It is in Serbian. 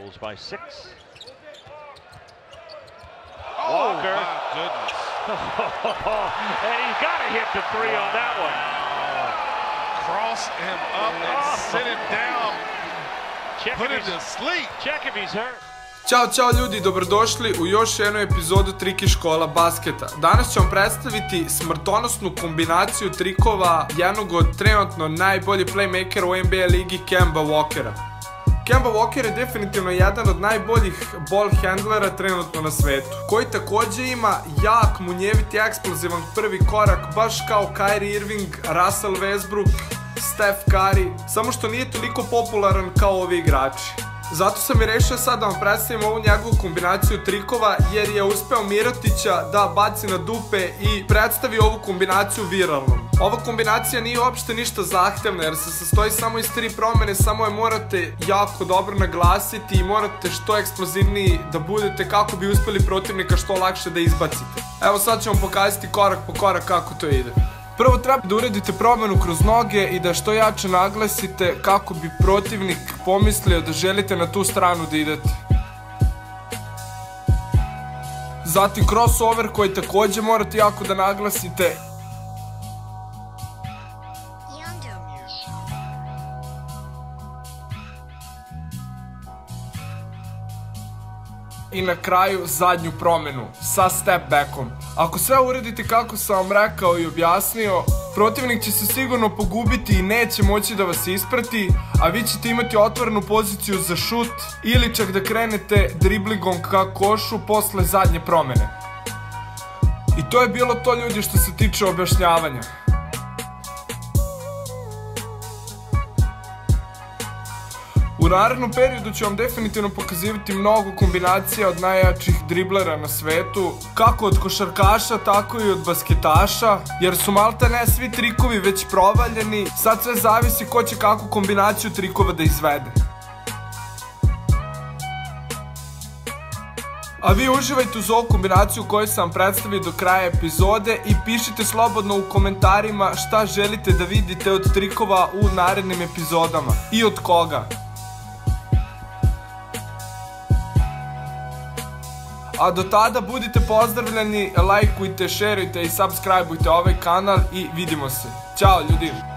Bulls by 6. Walker. Oh, my goodness. And he's got to hit the three on that one. Cross him up and sit him down. Put him to sleep. Check if he's hurt. Ćao ljudi, dobrodošli u još jednu epizodu Triki škola basketa. Danas ću vam predstaviti smrtonosnu kombinaciju trikova jednog od trenutno najboljih playmakera u NBA ligi, Kemba Walkera. Kemba Walker je definitivno jedan od najboljih ball handlera trenutno na svetu, koji također ima jak, munjeviti, eksplozivan prvi korak, baš kao Kyrie Irving, Russell Westbrook, Steph Curry, samo što nije toliko popularan kao ovi igrači. Zato sam i rešio sad da vam predstavim ovu njegovu kombinaciju trikova, jer je uspeo Mirotića da baci na dupe i predstavi ovu kombinaciju viralnom. Ova kombinacija nije uopšte ništa zahtevna, jer se sastoji samo iz 3 promene, samo je morate jako dobro naglasiti i morate što eksplozivniji da budete kako bi uspeli protivnika što lakše da izbacite. Evo sad ću vam pokazati korak po korak kako to ide. Prvo treba da uradite promenu kroz noge i da što jače naglasite kako bi protivnik pomislio da želite na tu stranu da idete. Zatim crossover koji također morate jako da naglasite. I na kraju zadnju promenu sa step backom. Ako sve uradite kako sam vam rekao i objasnio, protivnik će se sigurno pogubiti i neće moći da vas isprati, a vi ćete imati otvorenu poziciju za šut ili čak da krenete driblingom ka košu posle zadnje promene. I to je bilo to, ljudi, što se tiče objašnjavanja. U narednom periodu ću vam definitivno pokazivati mnogo kombinacija od najjačih driblera na svetu, kako od košarkaša, tako i od basketaša, jer su malta ne svi trikovi već provaljeni, sad sve zavisi ko će kakvu kombinaciju trikova da izvede. A vi uživajte uz ovu kombinaciju koju sam vam predstavio do kraja epizode i pišite slobodno u komentarima šta želite da vidite od trikova u narednim epizodama i od koga. A do tada budite pozdravljeni, lajkujte, šerujte i subscribeujte ovaj kanal i vidimo se. Ćao ljudi!